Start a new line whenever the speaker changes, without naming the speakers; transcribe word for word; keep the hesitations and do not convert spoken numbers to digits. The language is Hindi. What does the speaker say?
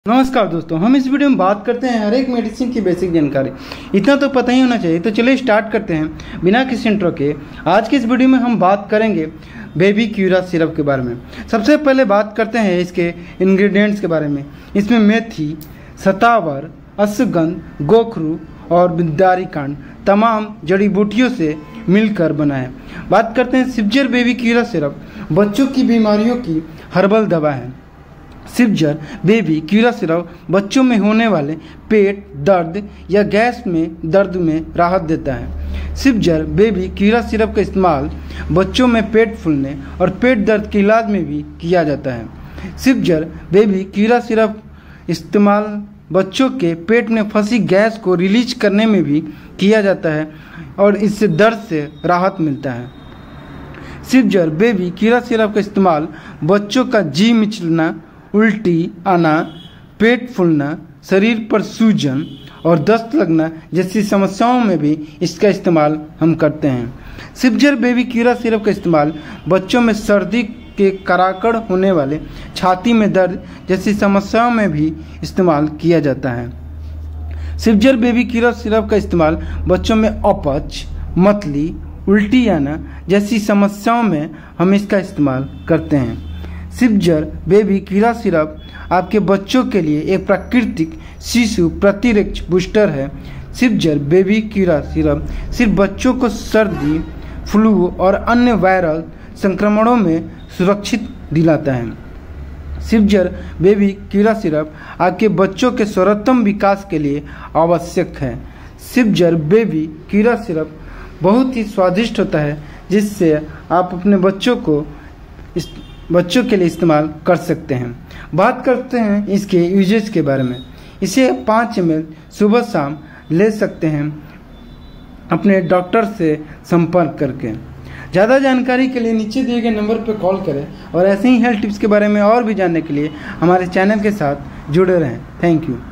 नमस्कार दोस्तों, हम इस वीडियो में बात करते हैं हर एक मेडिसिन की बेसिक जानकारी। इतना तो पता ही होना चाहिए। तो चलिए स्टार्ट करते हैं बिना किसी इंट्रो के। आज की इस वीडियो में हम बात करेंगे बेबी क्यूरा सिरप के बारे में। सबसे पहले बात करते हैं इसके इंग्रेडिएंट्स के बारे में। इसमें मेथी, सतावर, अश्वगंध, गोखरू और बिदारी कांड तमाम जड़ी बूटियों से मिलकर बना है। बात करते हैं सिपजर बेबी क्यूरा सिरप बच्चों की बीमारियों की हर्बल दवा है। सिपजर बेबी क्यूरा सिरप बच्चों में होने वाले पेट दर्द या गैस में दर्द में राहत देता है। सिपजर बेबी क्यूरा सिरप का इस्तेमाल बच्चों में पेट फूलने और पेट दर्द के इलाज में भी किया जाता है। सिपजर बेबी क्यूरा सिरप इस्तेमाल बच्चों के पेट में फंसी गैस को रिलीज करने में भी किया जाता है और इससे दर्द से राहत मिलता है। सिपजर बेबी क्यूरा सिरप का इस्तेमाल बच्चों का जी मिचलना, उल्टी आना, पेट फूलना, शरीर पर सूजन और दस्त लगना जैसी समस्याओं में भी इसका इस्तेमाल हम करते हैं। सिपजर बेबी क्यूरा सिरप का इस्तेमाल बच्चों में सर्दी के कराकड़ होने वाले, छाती में दर्द जैसी समस्याओं में भी इस्तेमाल किया जाता है। सिपजर बेबी क्यूरा सिरप का इस्तेमाल बच्चों में अपच, मतली, उल्टी आना जैसी समस्याओं में हम इसका इस्तेमाल करते हैं। सिपजर बेबी क्यूरा सिरप आपके बच्चों के लिए एक प्राकृतिक शिशु प्रतिरक्षा बूस्टर है। सिपजर बेबी क्यूरा सिरप सिर्फ बच्चों को सर्दी, फ्लू और अन्य वायरल संक्रमणों में सुरक्षित दिलाता है। सिपजर बेबी क्यूरा सिरप आपके बच्चों के सर्वोत्तम विकास के लिए आवश्यक है। सिपजर बेबी क्यूरा सिरप बहुत ही स्वादिष्ट होता है, जिससे आप अपने बच्चों को इस बच्चों के लिए इस्तेमाल कर सकते हैं। बात करते हैं इसके यूजेस के बारे में। इसे पाँच एम एल सुबह शाम ले सकते हैं अपने डॉक्टर से संपर्क करके। ज़्यादा जानकारी के लिए नीचे दिए गए नंबर पर कॉल करें और ऐसे ही हेल्थ टिप्स के बारे में और भी जानने के लिए हमारे चैनल के साथ जुड़े रहें। Thank you.